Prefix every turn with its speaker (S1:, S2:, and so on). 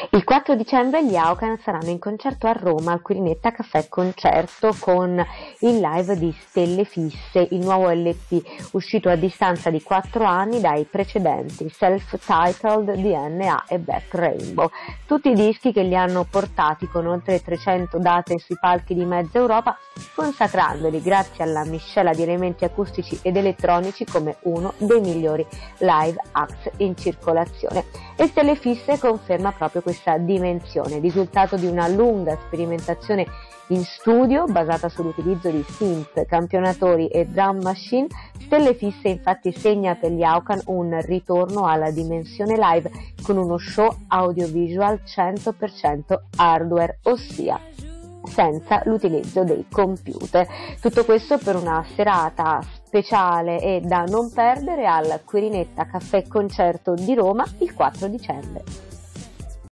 S1: Il 4 dicembre gli Aucan saranno in concerto a Roma al Quirinetta Caffè Concerto con il live di Stelle Fisse, il nuovo LP uscito a distanza di 4 anni dai precedenti Self-Titled, DNA e Black Rainbow. Tutti i dischi che li hanno portati con oltre 300 date sui palchi di mezza Europa, consacrandoli grazie alla miscela di elementi acustici ed elettronici come uno dei migliori live acts in circolazione. E Stelle Fisse conferma proprio questa dimensione, risultato di una lunga sperimentazione in studio basata sull'utilizzo di synth, campionatori e drum machine. Stelle Fisse infatti segna per gli Aucan un ritorno alla dimensione live con uno show audiovisual 100% hardware, ossia senza l'utilizzo dei computer. Tutto questo per una serata speciale e da non perdere al Quirinetta Caffè Concerto di Roma il 4 dicembre.